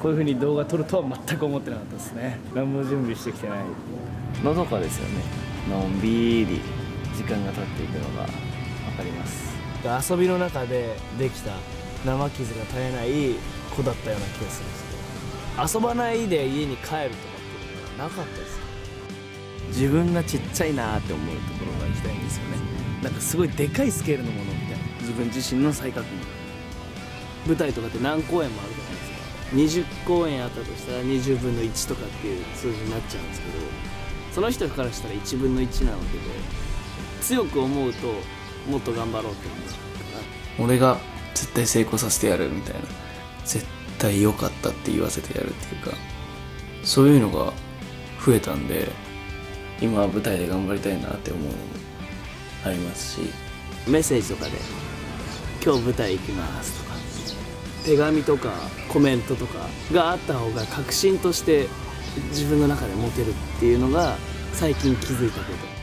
こういう風に動画撮るとは全く思ってなかったですね。何も準備してきてない。のどかですよね。のんびり時間が経っていくのが分かります。遊びの中でできた生傷が絶えない子だったような気がするんですけど、遊ばないで家に帰るとかっていうのはなかったです。自分がちっちゃいなって思うところが行きたいんですよね。なんかすごいでかいスケールのものみたいな、自分自身の再確認。舞台とかって何公演もあると思うんですよ。20公演あったとしたら20分の1とかっていう数字になっちゃうんですけど、その人からしたら1分の1なわけで、強く思うともっと頑張ろうって思うから、俺が絶対成功させてやるみたいな、絶対良かったって言わせてやるっていうか、そういうのが増えたんで、今は舞台で頑張りたいなって思うのもありますし、メッセージとかで今日舞台行きますとか、手紙とかコメントとかがあった方が確信として自分の中で持てるっていうのが最近気づいたこと。